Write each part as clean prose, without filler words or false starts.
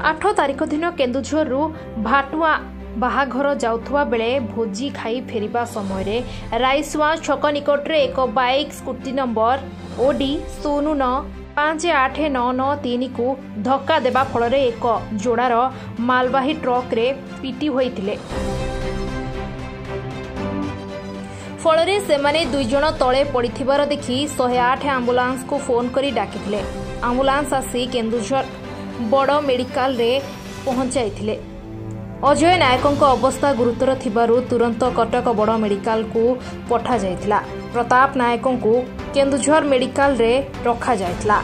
8 तारिख दिन केन्दुझरु भाटुआ बाहाघर जाउथुवा बेले भोजी खाई फेरिबा समय राइसुआ छक निकटरे एक बाइक स्कूटी नंबर ओडी 0958993 को धक्का देबा फल एक जोड़ार मालवाही ट्रक रे पिटी होइतिले। फल से माने 2 जण तले पड़िथिबार देखि 108 एम्बुलेंस को फोन करी डाकिथिले। एम्बुलेंस आसी केन्दुझर बड़ मेडिकल रे पहुंचाइथिले। अजय नायकों अवस्था गुरुतर थिबारु तुरंत कटक बड़ मेडिकल को पठा जाइथिला। प्रताप नायकों को केन्दुझर मेडिकल रे रखा जाइथिला।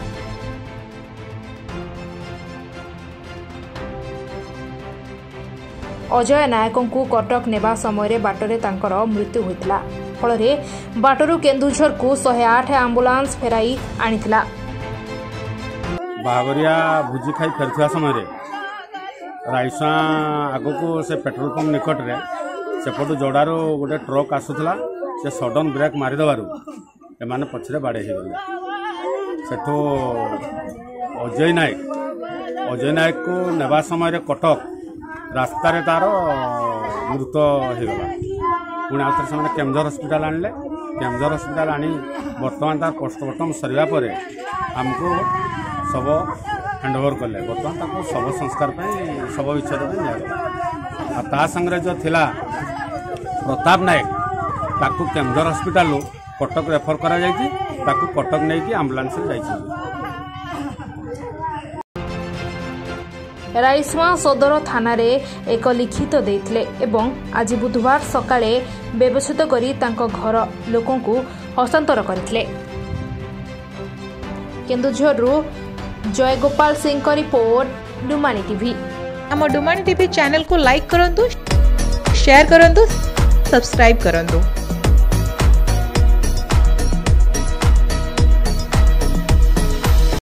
अजय नायकों को कटक नेबा समय बाटरे तांकर मृत्यु होइथिला। फल बाटरू केन्दुझर को 108 एम्बुलेंस फेराई आनिथिला। बाहागरिया भोजी खाई फेरथिया समय राइसा आगो को से पेट्रोल पंप निकट रे सेपटू जोड़ारू गोटे ट्रक आसूला से सडन ब्रेक मारिदेबारू एमाने पछरे बाड़े हो गले। सेठू अजय नायक को नेबा समय कटक रास्तार तार मृत होगला। पुणी आउे से केमझर हस्पिटाल आणले। केमझर हस्पिटाल आनी बर्तमान तार पोस्टमार्टम सरिया परे हमको शव हैंडओवर कले। बर्तमान शव संस्कार शव विच्छेद ता संगे जो थिला प्रताप नायक ताकू केमझर हस्पिटाल कटक रेफर करा जायछि। ताकू कटक नहीं कि एम्बुलेंस जायछि। राइसुआ सदर थाना रे एक लिखित देइथिले एवं आज बुधवार सकाळे व्यवस्थित करी तांको घर लोकों को हस्तांतर करथिले। केन्दुझरु जयगोपाल सिंह का रिपोर्ट डुमानी टीवी। हम डुमानी टीवी चैनल को लाइक करंतु, शेयर करंतु, सब्सक्राइब करंतु।